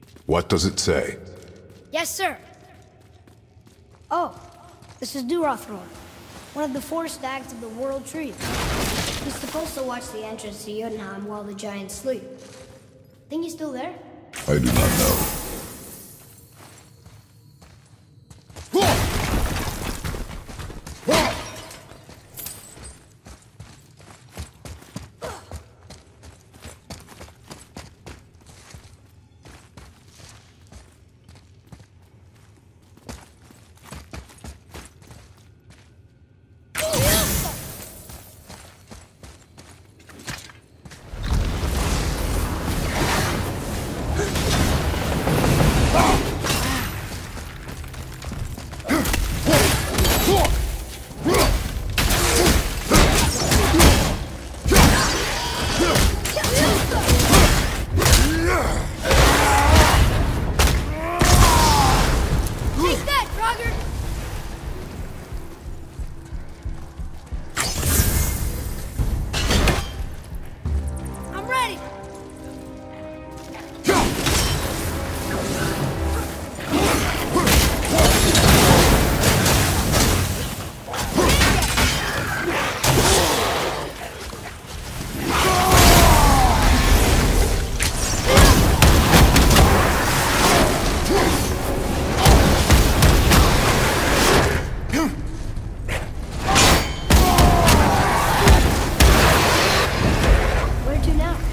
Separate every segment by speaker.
Speaker 1: What does it say?
Speaker 2: Yes, sir. Oh, this is Durathror, one of the four stags of the World Tree. He's supposed to watch the entrance to Jotunheim while the giants sleep. Think he's still there?
Speaker 1: I do not know.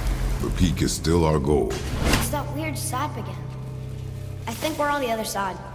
Speaker 1: Is still our goal.
Speaker 2: It's that weird sap again. I think we're on the other side.